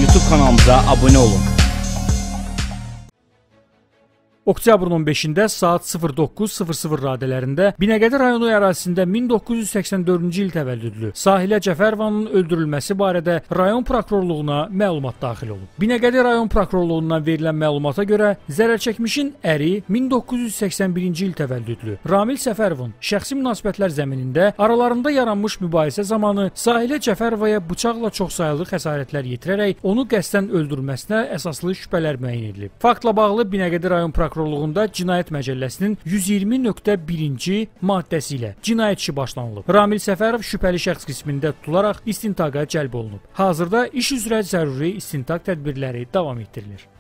YouTube kanalımıza abunə olun. Oktyabrın 15-də saat 09:00 radələrində Binəqədi rayonu ərazisində 1984-cü il təvəllüdlü Sahilə Cəfərovanın öldürülməsi barədə rayon prokurorluğuna məlumat daxil olub. Binəqədi rayon prokurorluğundan verilən məlumata görə zərərçəkmişin əri 1981-ci il təvəllüdlü Ramil Səfərovun şəxsi münasibətlər zəminində aralarında yaranmış mübahisə zamanı Sahilə Cəfərovaya bıçaqla çoxsaylı xəsarətlər yetirərək onu qəsdən öldürməsinə əsaslı şübhələr müəyyən edilib. Faktla bağlı Binəqədi rayon prokurorluğunda Cinayət Məcəlləsinin 120.1-ci maddəsi ilə cinayət işi başlanılıb. Ramil Səfərov şübhəli şəxs qismində tutularaq istintaqa cəlb olunub. Hazırda iş üzrə zəruri istintaq tədbirləri davam etdirilir.